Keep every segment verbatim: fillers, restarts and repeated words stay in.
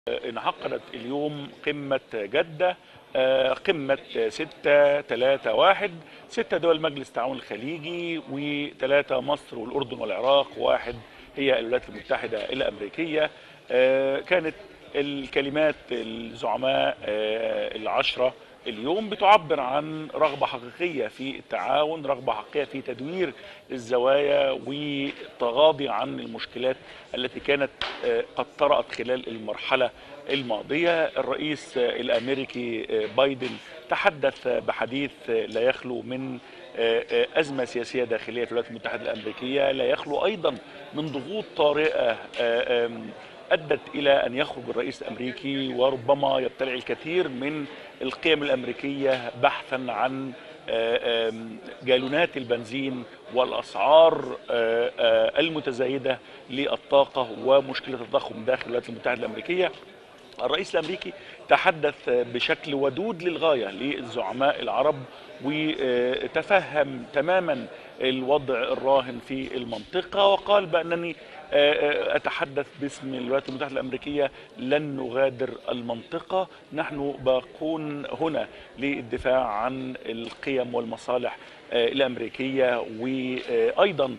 انعقدت اليوم قمة جدة، آه، قمة ستة ثلاثة واحد، ستة دول مجلس التعاون الخليجي وثلاثة مصر والأردن والعراق، واحد هي الولايات المتحدة الأمريكية. آه، كانت الكلمات الزعماء آه، العشرة اليوم بتعبر عن رغبة حقيقية في التعاون، رغبة حقيقية في تدوير الزوايا وتغاضي عن المشكلات التي كانت آه، قد طرأت خلال المرحلة الماضية. الرئيس الأمريكي بايدن تحدث بحديث لا يخلو من أزمة سياسية داخلية في الولايات المتحدة الأمريكية، لا يخلو أيضا من ضغوط طارئة أدت إلى أن يخرج الرئيس الأمريكي وربما يبتلع الكثير من القيم الأمريكية بحثا عن جالونات البنزين والأسعار المتزايدة للطاقة ومشكلة التضخم داخل الولايات المتحدة الأمريكية. الرئيس الأمريكي تحدث بشكل ودود للغاية للزعماء العرب وتفهم تماما الوضع الراهن في المنطقة، وقال بأنني أتحدث باسم الولايات المتحدة الأمريكية، لن نغادر المنطقة، نحن باقون هنا للدفاع عن القيم والمصالح الأمريكية، وأيضا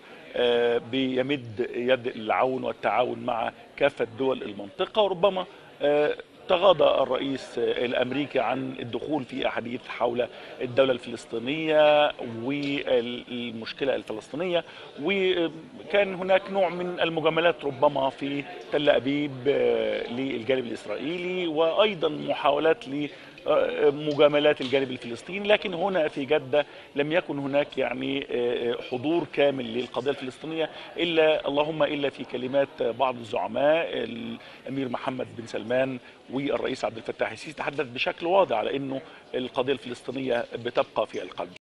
بيمد يد العون والتعاون مع كافة دول المنطقة. وربما تغاضى الرئيس الأمريكي عن الدخول في أحاديث حول الدولة الفلسطينية والمشكلة الفلسطينية، وكان هناك نوع من المجاملات ربما في تل أبيب للجانب الإسرائيلي، وأيضا محاولات لمجاملات الجانب الفلسطيني. لكن هنا في جدة لم يكن هناك يعني حضور كامل للقضية الفلسطينية، إلا اللهم إلا في كلمات بعض الزعماء. الأمير محمد بن سلمان والرئيس عبد الفتاح السيسي تحدث بشكل واضح على أنه القضية الفلسطينية بتبقى في القلب.